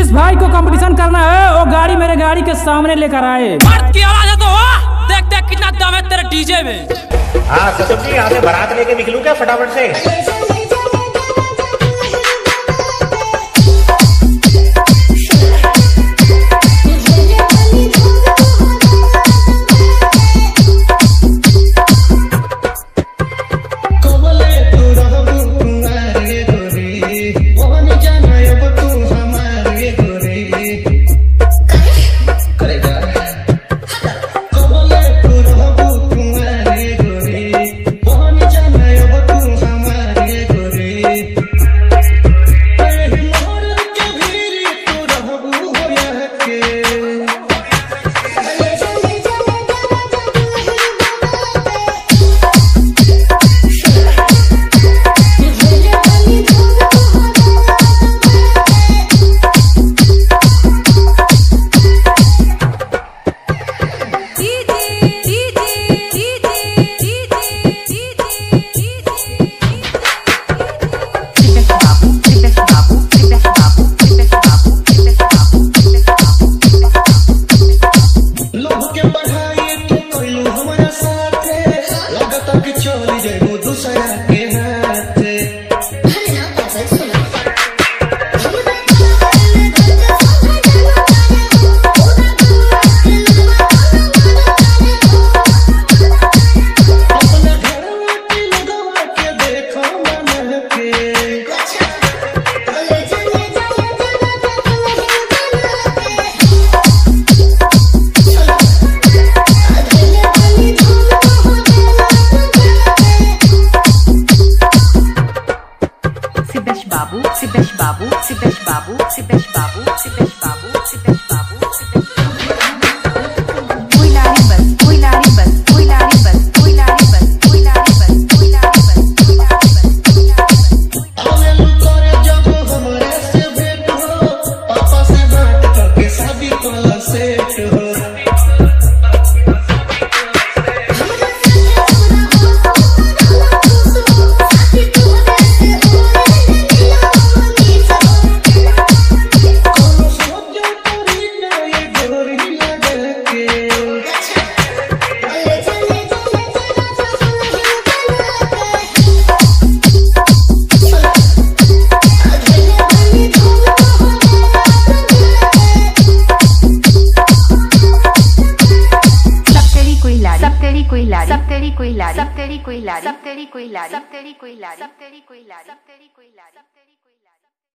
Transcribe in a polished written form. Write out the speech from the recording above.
जिस भाई को कंपटीशन करना है वो गाड़ी मेरे गाड़ी के सामने लेकर आए। मर्द की आवाज है तो देख देख कितना दम है तेरे डीजे में। हाँ कसम जी, यहाँ से बारात लेके निकलूं क्या फटाफट से। सिद्धेश बाबू सिद्धेश बाबू सिद्धेश बाबू सिद्धेश बाबू सिद्धेश बाबू कोई लारी बस कोई लारी बस कोई लारी बस कोई लारी बस कोई लारी बस कोई लारी बस कोई लारी बस कोई लारी बस हमें लुकोरे जब हमारे से भेंट हो, पापा से बात करके शादी वाला सेट हो। कोई लारी सब तेरी कोई लारी सब तेरी कोई लारी सब तेरी कोई लारी सब तेरी कोई लारी सब तेरी कोई लारी सब तेरी कोई लारी सब तेरी कोई लारी।